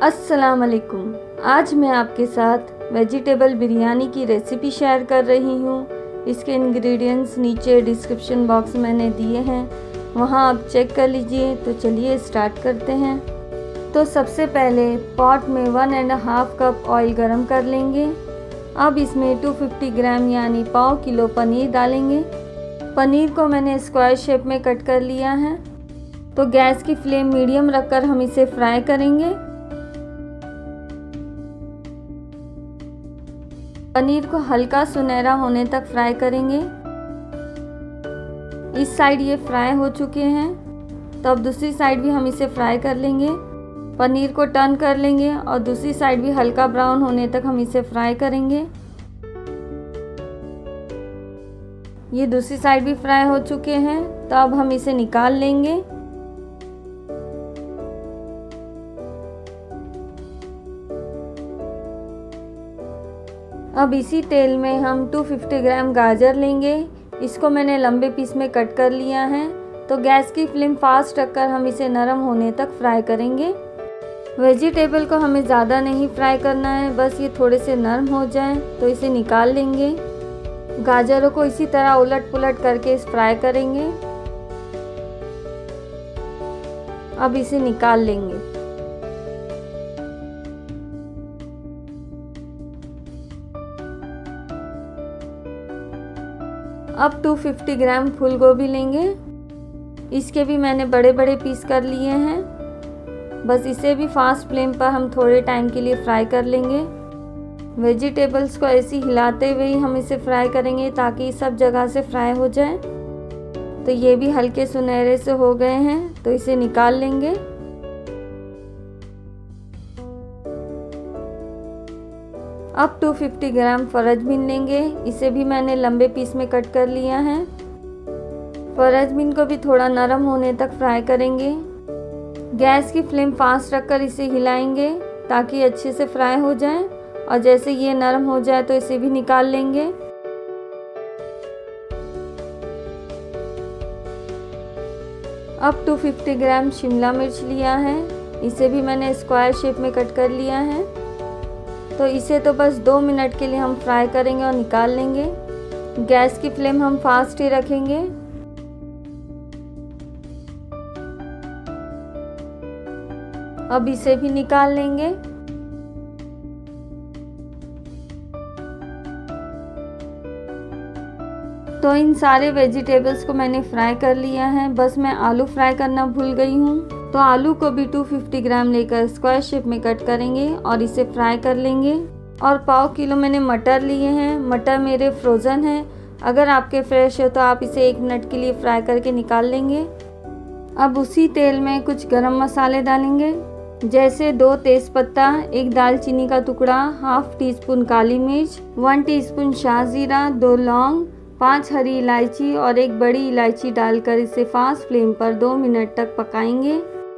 अस्सलाम वालेकुम। आज मैं आपके साथ वेजिटेबल बिरयानी की रेसिपी शेयर कर रही हूँ। इसके इंग्रेडिएंट्स नीचे डिस्क्रिप्शन बॉक्स मैंने दिए हैं, वहाँ आप चेक कर लीजिए। तो चलिए स्टार्ट करते हैं। तो सबसे पहले पॉट में 1.5 कप ऑयल गरम कर लेंगे। अब इसमें 250 ग्राम यानी पाव किलो पनीर डालेंगे। पनीर को मैंने स्क्वायर शेप में कट कर लिया है। तो गैस की फ्लेम मीडियम रखकर हम इसे फ्राई करेंगे। पनीर को हल्का सुनहरा होने तक फ्राई करेंगे। इस साइड ये फ्राई हो चुके हैं, तो अब दूसरी साइड भी हम इसे फ्राई कर लेंगे। पनीर को टर्न कर लेंगे और दूसरी साइड भी हल्का ब्राउन होने तक हम इसे फ्राई करेंगे। ये दूसरी साइड भी फ्राई हो चुके हैं, तो अब हम इसे निकाल लेंगे। अब इसी तेल में हम 250 ग्राम गाजर लेंगे। इसको मैंने लंबे पीस में कट कर लिया है। तो गैस की फ्लेम फास्ट रखकर हम इसे नरम होने तक फ्राई करेंगे। वेजिटेबल को हमें ज़्यादा नहीं फ्राई करना है, बस ये थोड़े से नरम हो जाएं तो इसे निकाल लेंगे। गाजरों को इसी तरह उलट पुलट करके फ्राई करेंगे। अब इसे निकाल लेंगे। अब 250 ग्राम फूल गोभी लेंगे। इसके भी मैंने बड़े बड़े पीस कर लिए हैं। बस इसे भी फास्ट फ्लेम पर हम थोड़े टाइम के लिए फ्राई कर लेंगे। वेजिटेबल्स को ऐसे हिलाते हुए ही हम इसे फ्राई करेंगे ताकि सब जगह से फ्राई हो जाए। तो ये भी हल्के सुनहरे से हो गए हैं, तो इसे निकाल लेंगे। अब 250 ग्राम फरजबीन लेंगे। इसे भी मैंने लंबे पीस में कट कर लिया है। फरजबीन को भी थोड़ा नरम होने तक फ्राई करेंगे। गैस की फ्लेम फास्ट रखकर इसे हिलाएंगे ताकि अच्छे से फ्राई हो जाए। और जैसे ये नरम हो जाए तो इसे भी निकाल लेंगे। अब 250 ग्राम शिमला मिर्च लिया है। इसे भी मैंने स्क्वायर शेप में कट कर लिया है। तो इसे तो बस 2 मिनट के लिए हम फ्राई करेंगे और निकाल लेंगे। गैस की फ्लेम हम फास्ट ही रखेंगे। अब इसे भी निकाल लेंगे। तो इन सारे वेजिटेबल्स को मैंने फ्राई कर लिया है। बस मैं आलू फ्राई करना भूल गई हूँ। तो आलू को भी 250 ग्राम लेकर स्क्वायर शेप में कट करेंगे और इसे फ्राई कर लेंगे। और पाव किलो मैंने मटर लिए हैं। मटर मेरे फ्रोज़न हैं। अगर आपके फ्रेश हो तो आप इसे 1 मिनट के लिए फ्राई करके निकाल लेंगे। अब उसी तेल में कुछ गरम मसाले डालेंगे, जैसे 2 तेज़पत्ता, 1 दालचीनी का टुकड़ा, हाफ टी स्पून काली मिर्च, 1 टीस्पून शाहजीरा, 2 लौंग, 5 हरी इलायची और 1 बड़ी इलायची डालकर इसे फास्ट फ्लेम पर 2 मिनट तक पकाएंगे।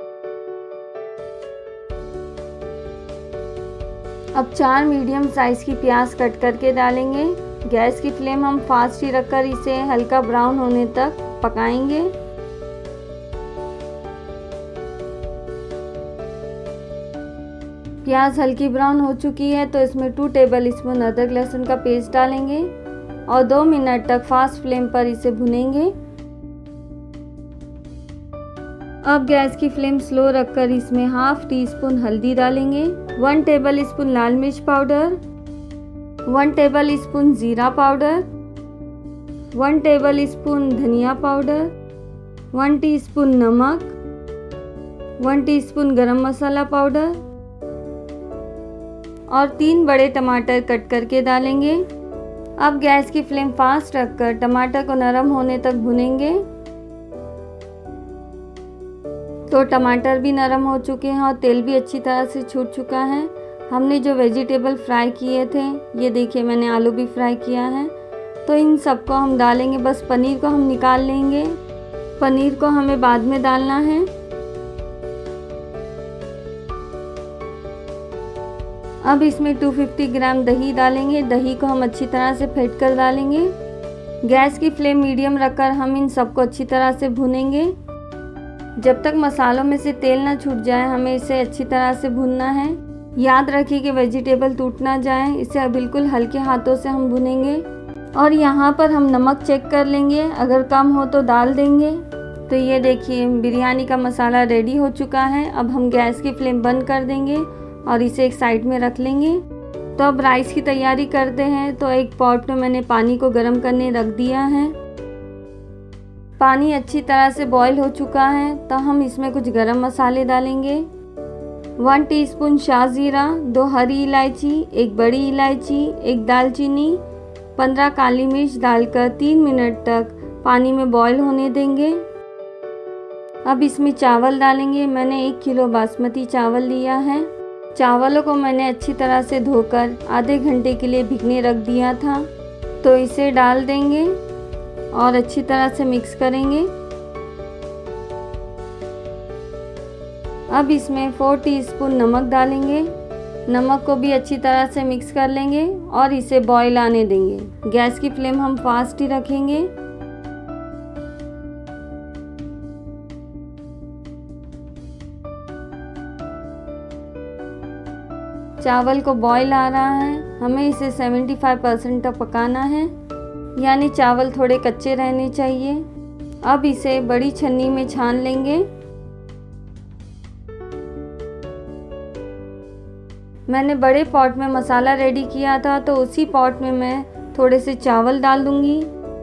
अब 4 मीडियम साइज़ की प्याज कट करके डालेंगे। गैस की फ्लेम हम फास्ट ही रखकर इसे हल्का ब्राउन होने तक पकाएंगे। प्याज हल्की ब्राउन हो चुकी है, तो इसमें 2 टेबल स्पून अदरक लहसुन का पेस्ट डालेंगे और 2 मिनट तक फास्ट फ्लेम पर इसे भुनेंगे। अब गैस की फ्लेम स्लो रखकर इसमें हाफ टी स्पून हल्दी डालेंगे, 1 टेबल स्पून लाल मिर्च पाउडर, 1 टेबल स्पून जीरा पाउडर, 1 टेबल स्पून धनिया पाउडर, 1 टीस्पून नमक, 1 टीस्पून गरम मसाला पाउडर और 3 बड़े टमाटर कट करके डालेंगे। अब गैस की फ्लेम फास्ट रखकर टमाटर को नरम होने तक भुनेंगे। तो टमाटर भी नरम हो चुके हैं और तेल भी अच्छी तरह से छूट चुका है। हमने जो वेजिटेबल फ्राई किए थे, ये देखिए मैंने आलू भी फ्राई किया है, तो इन सबको हम डालेंगे। बस पनीर को हम निकाल लेंगे। पनीर को हमें बाद में डालना है। अब इसमें 250 ग्राम दही डालेंगे। दही को हम अच्छी तरह से फेंट कर डालेंगे। गैस की फ्लेम मीडियम रखकर हम इन सबको अच्छी तरह से भुनेंगे। जब तक मसालों में से तेल ना छूट जाए हमें इसे अच्छी तरह से भूनना है। याद रखिए कि वेजिटेबल टूट ना जाए, इसे बिल्कुल हल्के हाथों से हम भुनेंगे। और यहाँ पर हम नमक चेक कर लेंगे, अगर कम हो तो डाल देंगे। तो ये देखिए बिरयानी का मसाला रेडी हो चुका है। अब हम गैस की फ्लेम बंद कर देंगे और इसे एक साइड में रख लेंगे। तो अब राइस की तैयारी करते हैं। तो एक पॉट में मैंने पानी को गर्म करने रख दिया है। पानी अच्छी तरह से बॉईल हो चुका है, तो हम इसमें कुछ गरम मसाले डालेंगे। 1 टीस्पून शाहजीरा, 2 हरी इलायची, 1 बड़ी इलायची, 1 दालचीनी, 15 काली मिर्च डालकर 3 मिनट तक पानी में बॉईल होने देंगे। अब इसमें चावल डालेंगे। मैंने 1 किलो बासमती चावल लिया है। चावलों को मैंने अच्छी तरह से धोकर आधे घंटे के लिए भिगने रख दिया था। तो इसे डाल देंगे और अच्छी तरह से मिक्स करेंगे। अब इसमें 4 टीस्पून नमक डालेंगे। नमक को भी अच्छी तरह से मिक्स कर लेंगे और इसे बॉईल आने देंगे। गैस की फ्लेम हम फास्ट ही रखेंगे। चावल को बॉईल आ रहा है, हमें इसे 75% तक पकाना है, यानी चावल थोड़े कच्चे रहने चाहिए। अब इसे बड़ी छन्नी में छान लेंगे। मैंने बड़े पॉट में मसाला रेडी किया था, तो उसी पॉट में मैं थोड़े से चावल डाल दूंगी।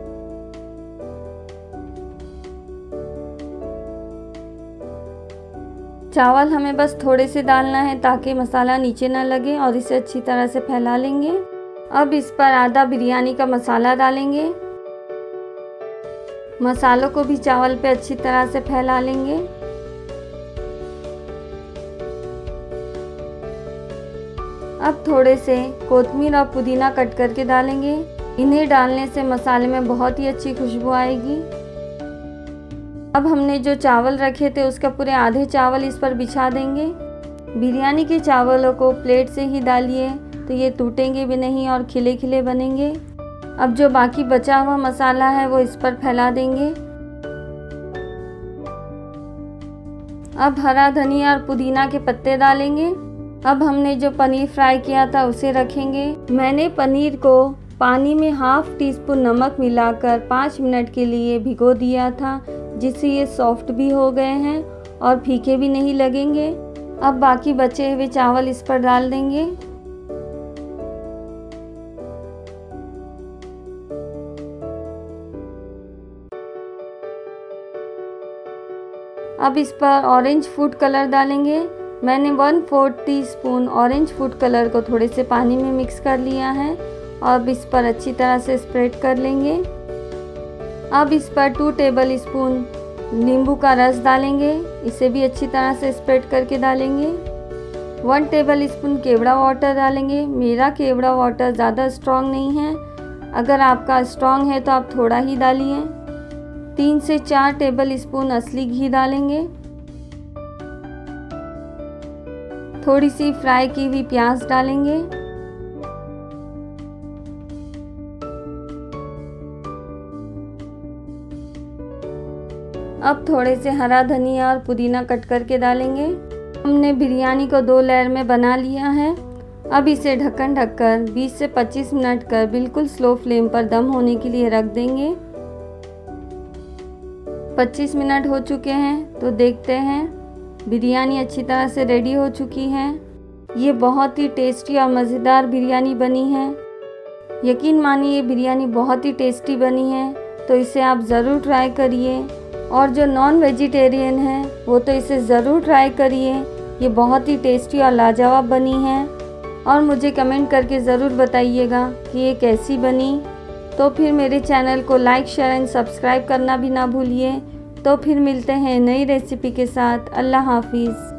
चावल हमें बस थोड़े से डालना है ताकि मसाला नीचे ना लगे, और इसे अच्छी तरह से फैला लेंगे। अब इस पर आधा बिरयानी का मसाला डालेंगे। मसालों को भी चावल पे अच्छी तरह से फैला लेंगे। अब थोड़े से कोथिमीर और पुदीना कट करके डालेंगे। इन्हें डालने से मसाले में बहुत ही अच्छी खुशबू आएगी। अब हमने जो चावल रखे थे उसका पूरे आधे चावल इस पर बिछा देंगे। बिरयानी के चावलों को प्लेट से ही डालिए, तो ये टूटेंगे भी नहीं और खिले खिले बनेंगे। अब जो बाकी बचा हुआ मसाला है वो इस पर फैला देंगे। अब हरा धनिया और पुदीना के पत्ते डालेंगे। अब हमने जो पनीर फ्राई किया था उसे रखेंगे। मैंने पनीर को पानी में ½ टीस्पून नमक मिलाकर 5 मिनट के लिए भिगो दिया था, जिससे ये सॉफ्ट भी हो गए हैं और फीके भी नहीं लगेंगे। अब बाकी बचे हुए चावल इस पर डाल देंगे। अब इस पर ऑरेंज फूड कलर डालेंगे। मैंने 1/4 टीस्पून ऑरेंज फूड कलर को थोड़े से पानी में मिक्स कर लिया है और अब इस पर अच्छी तरह से स्प्रेड कर लेंगे। अब इस पर 2 टेबल स्पून नींबू का रस डालेंगे। इसे भी अच्छी तरह से स्प्रेड करके डालेंगे। 1 टेबल स्पून केवड़ा वाटर डालेंगे। मेरा केवड़ा वाटर ज़्यादा स्ट्रॉन्ग नहीं है, अगर आपका स्ट्रॉन्ग है तो आप थोड़ा ही डालिए। 3 से 4 टेबल स्पून असली घी डालेंगे। थोड़ी सी फ्राई की हुई प्याज डालेंगे। अब थोड़े से हरा धनिया और पुदीना कट करके डालेंगे। हमने बिरयानी को 2 लेयर में बना लिया है। अब इसे ढक्कन ढककर 20 से 25 मिनट कर बिल्कुल स्लो फ्लेम पर दम होने के लिए रख देंगे। 25 मिनट हो चुके हैं, तो देखते हैं। बिरयानी अच्छी तरह से रेडी हो चुकी है। ये बहुत ही टेस्टी और मज़ेदार बिरयानी बनी है। यकीन मानिए ये बिरयानी बहुत ही टेस्टी बनी है, तो इसे आप ज़रूर ट्राई करिए। और जो नॉन वेजिटेरियन है वो तो इसे ज़रूर ट्राई करिए। ये बहुत ही टेस्टी और लाजवाब बनी है। और मुझे कमेंट करके ज़रूर बताइएगा कि ये कैसी बनी। तो फिर मेरे चैनल को लाइक, शेयर एंड सब्सक्राइब करना भी ना भूलिए। तो फिर मिलते हैं नई रेसिपी के साथ। अल्लाह हाफिज़।